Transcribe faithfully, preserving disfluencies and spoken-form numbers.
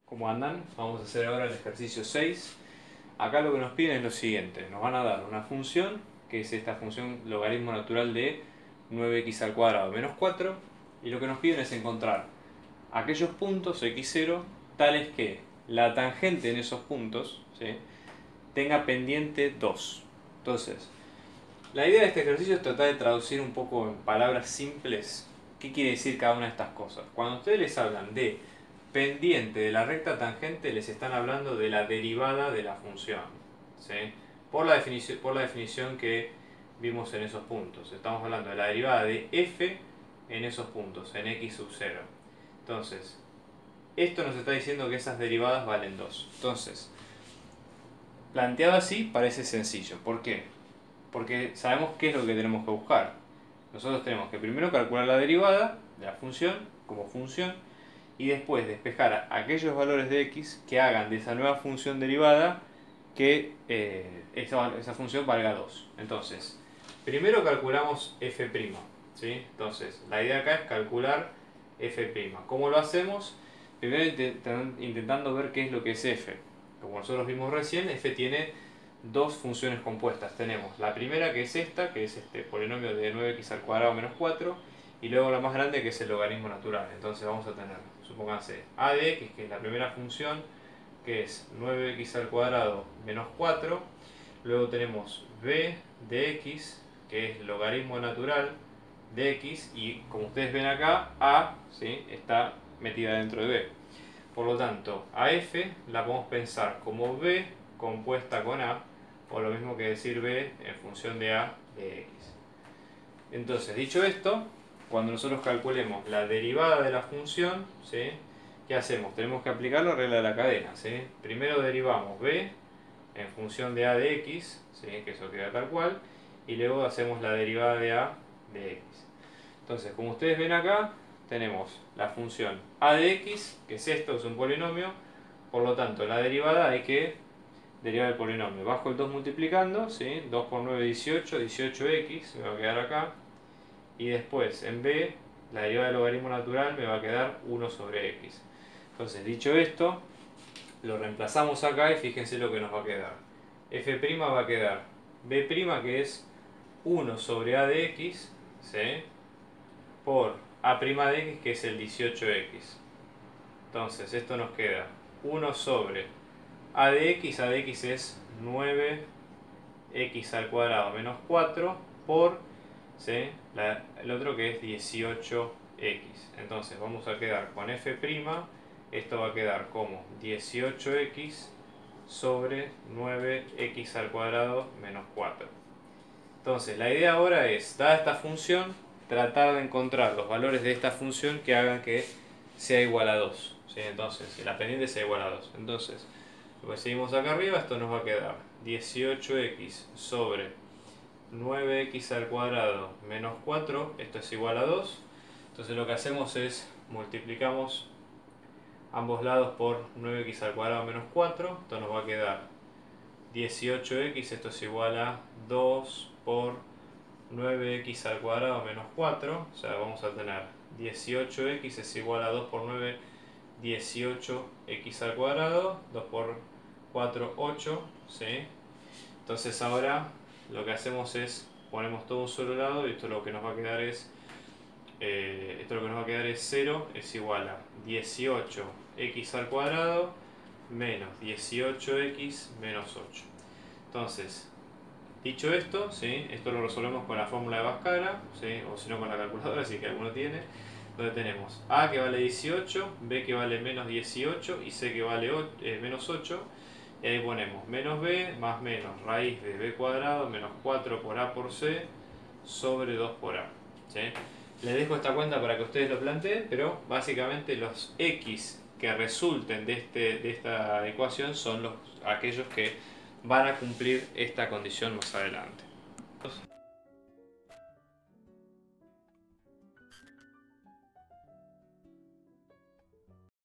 ¿Cómo andan? Vamos a hacer ahora el ejercicio seis. Acá lo que nos piden es lo siguiente. Nos van a dar una función, que es esta función logaritmo natural de nueve equis al cuadrado menos cuatro. Y lo que nos piden es encontrar aquellos puntos equis cero tales que la tangente en esos puntos, ¿sí?, tenga pendiente dos. Entonces, la idea de este ejercicio es tratar de traducir un poco en palabras simples qué quiere decir cada una de estas cosas. Cuando ustedes les hablan de pendiente de la recta tangente, les están hablando de la derivada de la función, ¿sí?, por la definición, por la definición que vimos en esos puntos. Estamos hablando de la derivada de f en esos puntos, en x sub cero. Entonces, esto nos está diciendo que esas derivadas valen dos. Entonces, planteado así parece sencillo. ¿Por qué? Porque sabemos qué es lo que tenemos que buscar. Nosotros tenemos que primero calcular la derivada de la función como función y después despejar aquellos valores de x que hagan de esa nueva función derivada que eh, esa, esa función valga dos. Entonces, primero calculamos f', ¿sí? Entonces, la idea acá es calcular f'. ¿Cómo lo hacemos? Primero intentando ver qué es lo que es f. Como nosotros vimos recién, f tiene dos funciones compuestas. Tenemos la primera, que es esta, que es este polinomio de nueve equis al cuadrado menos cuatro, y luego la más grande, que es el logaritmo natural. Entonces vamos a tener, supónganse, a de x, que es la primera función, que es nueve equis al cuadrado menos cuatro. Luego tenemos b de x, que es logaritmo natural de x, y como ustedes ven acá, a, ¿sí?, está metida dentro de b. Por lo tanto, a f la podemos pensar como b compuesta con a, o lo mismo que decir b en función de a de x. Entonces, dicho esto, cuando nosotros calculemos la derivada de la función, ¿sí?, ¿qué hacemos? Tenemos que aplicar la regla de la cadena, ¿sí? Primero derivamos b en función de a de x, ¿sí?, que eso queda tal cual, y luego hacemos la derivada de a de x. Entonces, como ustedes ven acá, tenemos la función a de x, que es esto, es un polinomio. Por lo tanto, la derivada hay que derivar el polinomio. Bajo el dos multiplicando, ¿sí?, dos por nueve, dieciocho, dieciocho equis, me va a quedar acá. Y después, en b, la derivada del logaritmo natural me va a quedar uno sobre x. Entonces, dicho esto, lo reemplazamos acá y fíjense lo que nos va a quedar. f' va a quedar b', que es uno sobre a de x, ¿sí?, por a' de x, que es el dieciocho equis. Entonces, esto nos queda uno sobre a de x, a de x es nueve equis al cuadrado menos cuatro, por, ¿sí?, la, el otro, que es dieciocho equis. Entonces, vamos a quedar con f', esto va a quedar como dieciocho equis sobre nueve equis al cuadrado menos cuatro. Entonces, la idea ahora es, dada esta función, tratar de encontrar los valores de esta función que hagan que sea igual a dos, ¿sí? Entonces, que la pendiente sea igual a dos. Entonces, lo que seguimos acá arriba, esto nos va a quedar dieciocho equis sobre nueve equis al cuadrado menos cuatro, esto es igual a dos. Entonces, lo que hacemos es multiplicamos ambos lados por nueve equis al cuadrado menos cuatro. Esto nos va a quedar dieciocho equis, esto es igual a dos por nueve equis al cuadrado menos cuatro. O sea, vamos a tener dieciocho equis es igual a dos por nueve, dieciocho equis al cuadrado. dos por cuatro, ocho, ¿sí? Entonces ahora lo que hacemos es ponemos todo un solo lado, y esto lo que nos va a quedar es eh, esto lo que nos va a quedar es cero, es igual a dieciocho equis al cuadrado menos dieciocho equis menos ocho. Entonces, dicho esto, ¿sí?, esto lo resolvemos con la fórmula de Bhaskara, ¿sí?, o si no con la calculadora, si que alguno tiene, donde tenemos a que vale dieciocho, b que vale menos dieciocho y c que vale ocho, eh, menos ocho. Y ahí ponemos menos b más menos raíz de b cuadrado menos cuatro por a por c sobre dos por a, ¿sí? Les dejo esta cuenta para que ustedes lo planteen, pero básicamente los x que resulten de, este, de esta ecuación son los, aquellos que van a cumplir esta condición más adelante.